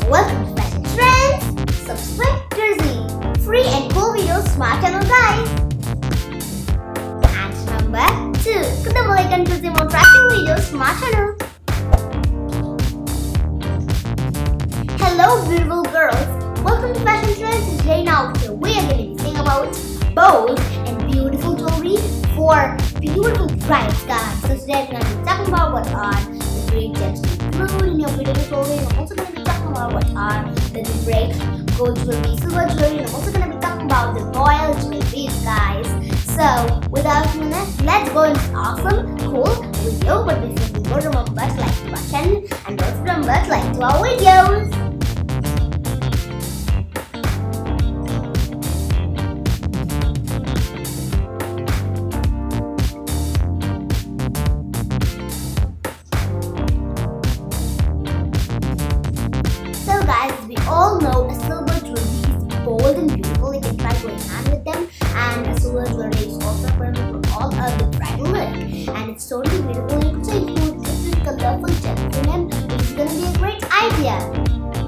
Welcome to Fashion Trends. Subscribe to the free and cool videos smart channel guys. And number 2, click the bell icon to see more tracking videos smart channel. Hello beautiful girls. Welcome to Fashion Trends. Today now we are going to be saying about bold and beautiful jewelry for beautiful brides guys. So today we're going to be talking about what are the great gems to include in your beautiful jewelry. I'm also going to be talking about what are the great gold jewelry, silver jewelry, and I'm also going to be talking about the royal jewelries guys. So without minutes, let's go into awesome, cool video. But before we go, remember to like to our channel and also remember to like to our videos. So guys, we all know a silver jewelry is bold and beautiful. You can try going hand with them, and a silver jewelry is also perfect for all of the bridal look, and it's totally beautiful. You could say include different colorful gems in them, which is gonna be a great idea.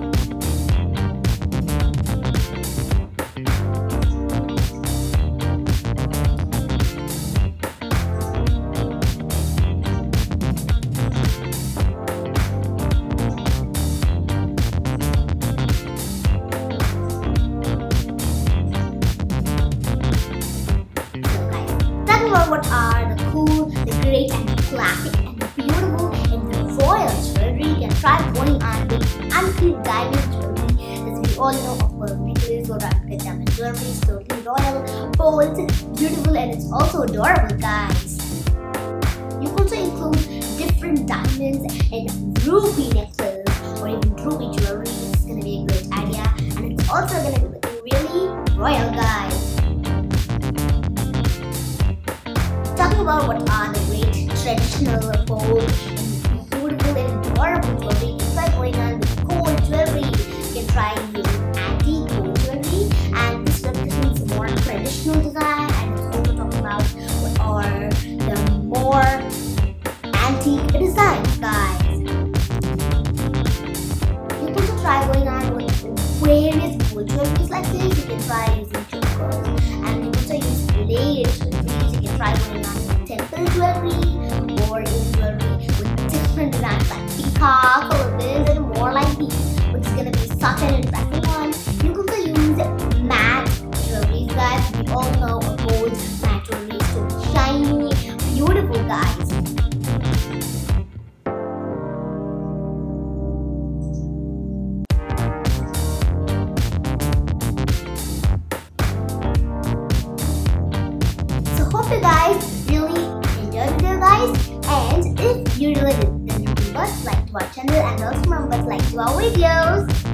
What are the cool, the great, and the classic, and the beautiful, and the royal jewelry. You can try going on with uncreased diamond jewelry. As we all know, of course, necklace or uncreased diamond jewelry is totally royal, bold, beautiful, and it's also adorable, guys. You can also include different diamonds and ruby necklace or even ruby jewelry. It's gonna be a great idea, and it's also gonna be looking really royal, guys. Talking about what are the great traditional, bold, and beautiful and adorable jewelry. You can try going on with gold jewelry. You can try using antique gold jewelry, and this represents a more traditional design. And it's also talking about what are the more antique designs, guys. You can also try going on with various gold jewelries like this. You can try using chokers, and you can also use layered jewelries. You can try going on temple jewelry or even jewelry with different designs like peacock or this and more like these, which is gonna be such an interesting one. You can also use matte jewelry, guys. We all know a gold matte jewelry is so shiny, beautiful, guys. So hope you guys really enjoyed the video, guys, and if you really did, then remember to like to our channel and also remember to like to our videos.